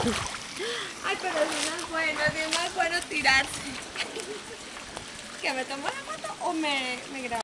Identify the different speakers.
Speaker 1: Ay, pero eso no es bueno, es más bueno tirarse. ¿Que me tomo la foto o me grabo?